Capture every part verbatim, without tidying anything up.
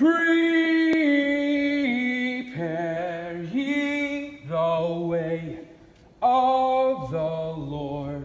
Prepare ye the way of the Lord.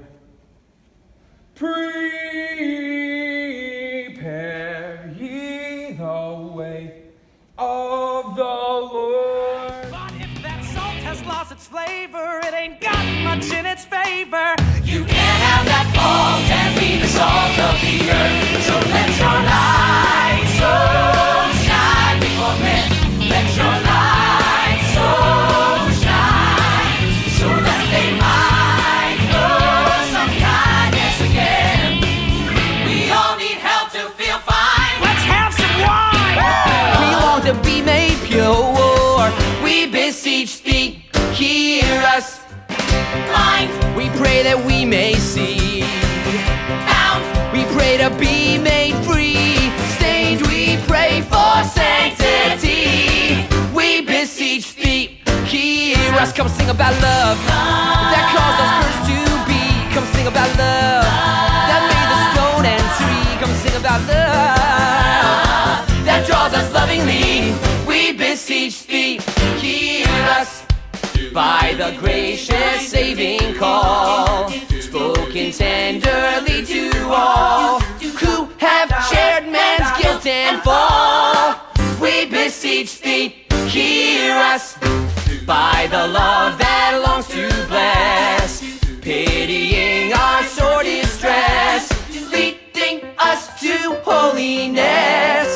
Prepare ye the way of the Lord. But if that salt has lost its flavor, it ain't got much in its favor. You can't have that fault and be the salt of the earth. So let your light so shine before men. Let your light so shine, so that they might know some kindness again. We all need help to feel fine. Let's have some wine. Woo! We long to be made pure. We beseech thee, hear us. Blind, we pray that we may see. Bound, we pray to be made free. Stained, we pray for sanctity. We beseech thee, hear us. Come sing about love, love that caused us first to be. Come sing about love, love that made the stone and tree. Come sing about love, love that draws us lovingly. We beseech thee, hear us. By the gracious saving call, spoken tenderly to all who have shared man's guilt and fall. We beseech thee, hear us. By the love that longs to bless, pitying our sore distress, leading us to holiness.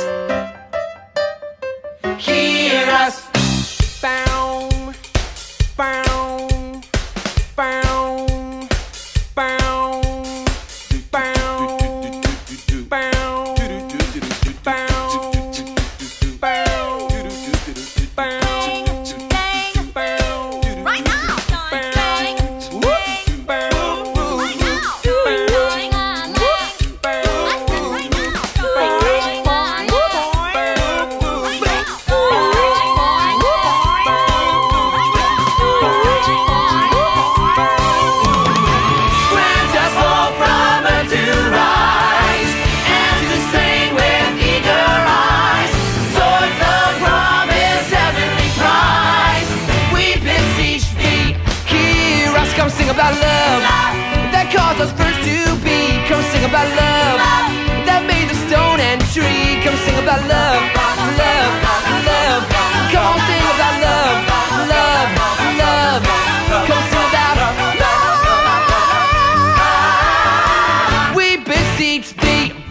Hear us. Bound, bound, bound, bound, bound, bound, bound, bound, bound. Right now. Right Come sing about love, love that caused us first to be. Come sing about love, love that made the stone and tree. Come sing about love, love, love. Come on, sing about love, love, love. Come sing about love. We beseech thee.